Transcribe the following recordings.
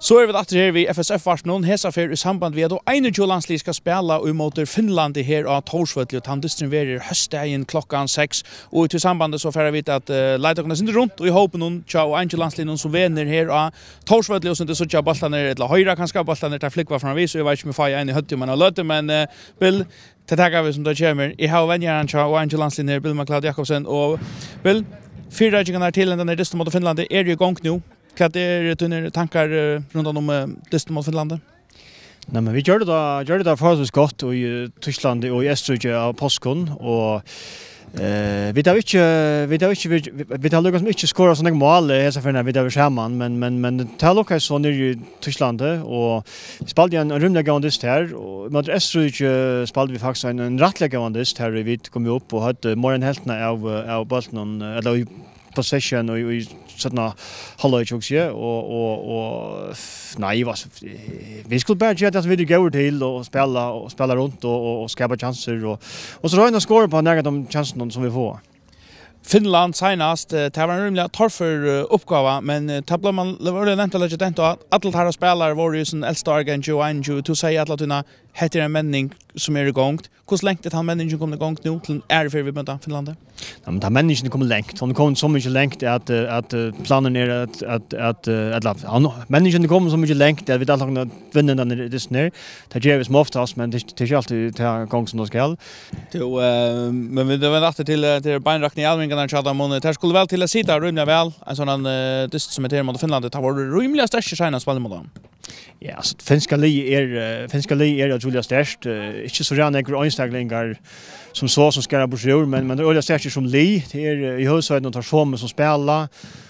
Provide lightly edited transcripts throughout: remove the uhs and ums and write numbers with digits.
Så vi att här vi FSF-vars någon hesa för I samband med att en landslag ska spela och mot Finland här av Torsvöll och han distribuerar höstdagen klockan 6 och till sambandet så får vi att ledarna sitter runt och I hopp någon tjau en landslag som vinner här av Torsvöll och så inte så tjau bollarna eller högra kanske bollarna där flickvar från vi så jag vet inte om jag en I hötte man har löte men Bill det tackar vi som det kommer I har vänjaren tjau en landslag här Bill McLeod Jakobsen och Bill fyra räddningar till den där distan mot Finland är ju igång nu. Vad dina tankar runt om distan mot Finland? Nej, men vi gör det förhållandevis gott I Tyskland och I Österrike av påskon och vi har lyckats inte skåra sådana mål hela för när vi där samman men det har lyckats så nere I Tyskland och vi spelade en rymlig gåndist här och med Österrike spelade vi faktiskt en rättlig gåndist här vi kom upp och hade mer än hälften av bollen eller possession och I sådana halvlek också och nej vi skulle bara göra att vi går till och spela runt och skapa chanser och så räkna skåra på några av de chanserna som vi får. Finland senast det var en rimligt torrför uppgåva men tapplar man var det nämnt eller inte att alla spelare var ju sån äldsta Argen Joanju to säga att latina heter en männing som igång. Hur länge det han männingen kommer igång nu till för vi möter Finland? Ja, men männingen kommer långt. Hon kommer så mycket långt att planen är att männingen kommer så mycket långt att vi alla kan vinna den det snär. Det gör vi som oftast men det är alltid till gång som det ska. Men det var natt till beinrakning I allmänna chatta det skulle väl till att sitta rymliga väl en sån dist som heter mot Finland det var rymliga starka tjejna spel mot dem. Ja, så finska li är Julia Stärst inte så rena några instaglingar som ska på sjur men det är Stärst som li det är I huvudsaken tar som spelar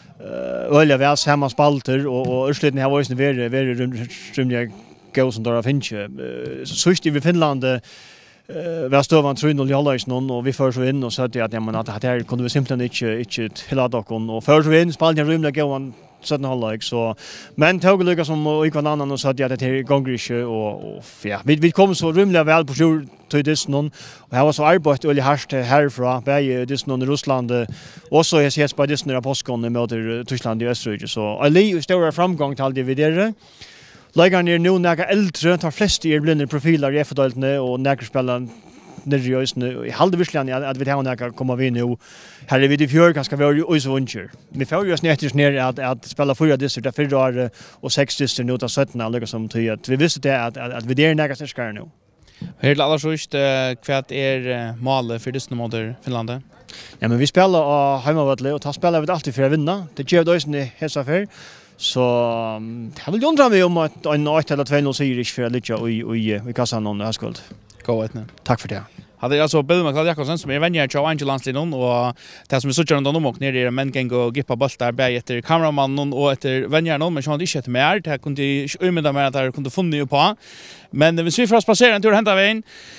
öliga väl samma spalter och ursluten här var ju very rymliga gå som där finche så just I Finland vi har stövan 3-0 I halvlek någon och vi för så in och så att det här kunde vi simpelthen inte hela dagen och för så in spalten rymliga gå sådana halvlek så men tog lyckas som och ikon annan och så att det är gångrische och ja vi kom så rymliga väl på sjur till det någon och här var så arbete och harst härifrån bäge det någon I Ryssland och så ses på det några påskon mot Tyskland I Österrike så Ali stora framgång till det vi där Lägger ner nu några äldre tar flest blinde profiler I F-daltene och några spelare nervöst nu I halvvislan att vi har några komma vi nu här är vi I fjör ganska vi är så vuncher vi får ju snärt ner att spela fyra distrikt där fyra och 6 distrikt nu tar 17 alltså som till att vi visste det att vi där några ska nu Helt alla så kvart mål för det mot Finland. Ja men vi spelar och hemmavattle och tar spelar vi alltid för att vinna det ger då ju hesa för så jag vill undra mig om att en 8 eller 2-0 seger för lite och kassan någon här skuld. Gå etne. Tack för det. Hade alltså Bill McLeod Jakobsen som vänjer till Angelandslinon och det som vi såg runt om och ner men kan gå gippa bollar bäj efter kameramannen och efter vänjer någon men så inte ett mer det kunde umeda med att det kunde funnit ju på men hvis vi får oss passera en tur hämta vägen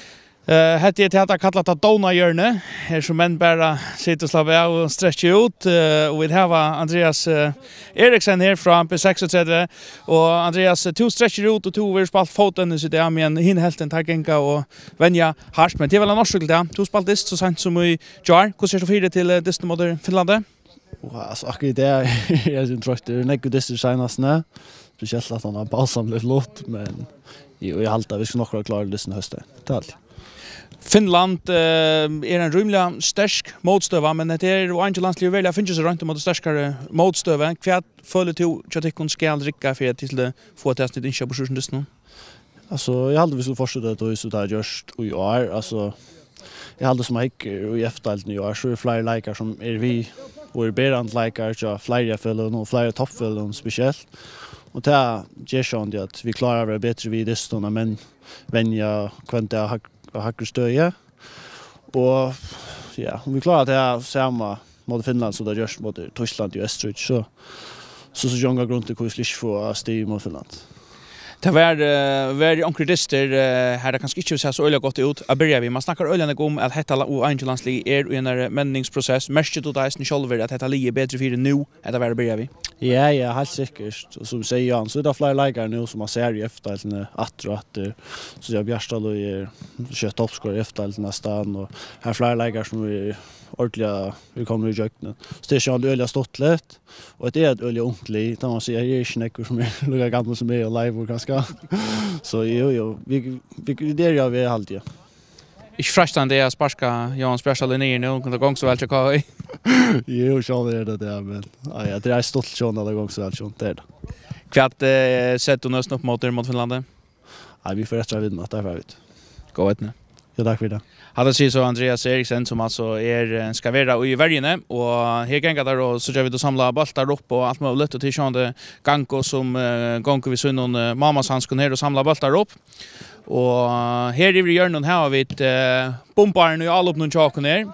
hette jag att kallat att dona hjörne här som män bara sitter och slappa av och stretcha ut och vi har Andreas Eriksen här från P6 och Andreas två stretcher ut och två vill spalt foten så det är med en hinhelten tagenka och vänja harsh men det är väl en orsök där två spalt dist så sent som I jar hur ser det för till dist mot Finland alltså akkurat det jag syns tror det är nägg dist senast nä speciellt att han har balsamligt låt men jag haltar vi ska nog klara disten hösten totalt Finland en rymliga stark motstöva men det är och Angelandsliv väl jag finns så runt mot starkare motstöva kvart följer till chatikon ska dricka för till det få testet inte på sjön just nu. Alltså jag hade vi skulle fortsätta att så där just och jag alltså jag hade som gick och efterallt nu är så flera likar som är vi och berand likar så flera fällor och flera toppfällor speciellt och det ger sånt att vi klarar det bättre vid distorna men vänja kvanta hackar stöja och ja om vi klarar det samma mot Finland så där görs mot Tyskland I Österrike så jonga grund till kusligt få stig mot Finland. Det var onkredister här det kanske inte så öliga gott ut att börja vi man snackar öliga om att hetta och Angelandslig är I en männingsprocess mest då där är själva att hetta lige bättre för nu att det var börja vi. Ja, helt säkert. Som säger Jan så det är flera likar nu som man ser I efter att så jag Bjärstal och är kött toppscorer efter nästan och här flera likar som vi ordentliga vi kommer i jöknen. Så det är ju öliga stottlet och det är ett öliga onkligt. Där man säger är ju snäckor som är lika gamla som är och live och ganska. Så jo vi det gör vi alltid. Ich frestande är sparska Johan Spjärsal ner nu kunde gång så väl jag kan. Jo, så är det men ja, det är stolt sjön alla gånger så väl sjön det. Kvart sett du nästan upp mot Finland. Ja, vi får rätta vid något där vet. Gå vet ni. Ja, tack för det. Hade sig så Andreas Eriksen som alltså ska vara i Värjene och här gänga där och så gör vi då samla bollar upp och allt möjligt och till sjönde Ganko som gånger vi sån någon mammas handskon här och samla bollar upp. Och här i hjörnan här har vi pumparen och all upp någon chaken här.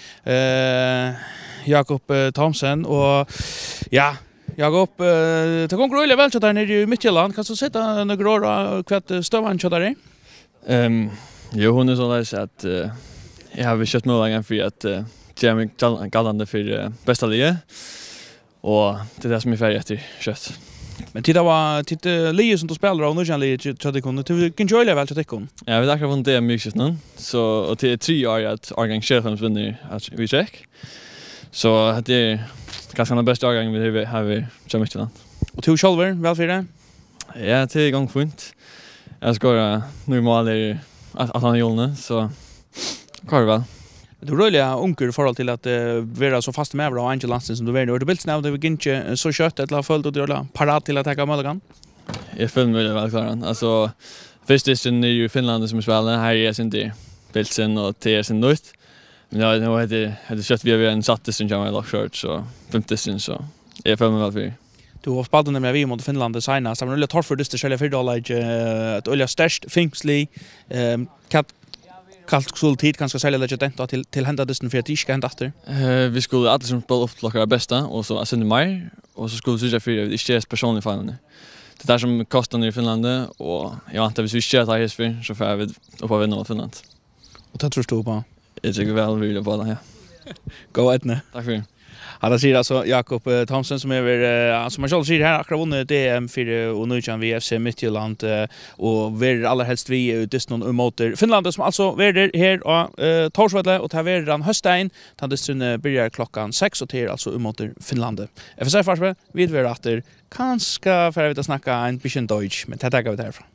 Jakob Thomsen och ja Jakob det går really väl så där nere i Midtjylland kan så sätta några år kvart stövan så där. Jo, hon är så där att jag har köpt mål för att Jamie Gallande för bästa liga. Och det är det som är färdigt efter kött. Men titta vad Leo som du spelar och nu kan Leo så det kunde du kan enjoy väl så det kunde. Ja, vi akkurat vunnit det mycket nu. Så och till 3 år att Argan Sheffield vinner att vi check. Så det är kanske den bästa årgången vi har så mycket då. Och till själva väl för det? Ja, till gång fint. Jag ska nu måla att han gjorde så kvar väl. Du rullar onkel förhåll till att vara så fast med bra Angel Lansen som du vet. Du vill snabbt det inte så kött eller följt och du är parat till att ta möjligheten. Jag följer mig väl klar. Alltså först är det ju Finland som spelar här är sin det Bilsen och TR sin nytt. Men ja, nu hade kött vi en satte som jag lock short så 50 så jag följer mig väl för. Du har spelat med vi mot Finland senast. Det var lite torrt för det själva för dollar ett olja störst Finksli kallt soltid kanske sälja legend till hända distan för att det ska hända efter. Vi skulle alla som spelar upp till bästa och så sen i maj och så skulle vi se för det är personligt final. Det där som kostar nu i Finland och jag antar vi ska ta här så får vi upp av vinna mot Finland. Och det tror du på? Jag tycker väl vill på det ja. Gå etne. Tack för det. Han säger alltså Jakob Thomsen som är som man själv säger här akkurat vunnit DM för och nu kan vi FC Midtjylland och vi allra helst vi distan mot Finland som alltså är här och Torsvalla och tar vi den höstdagen tar distan börjar klockan 6 och till alltså mot Finland. FSF Farsberg vid vi åter kanske för att snacka en bisschen Deutsch men det tar vi därifrån.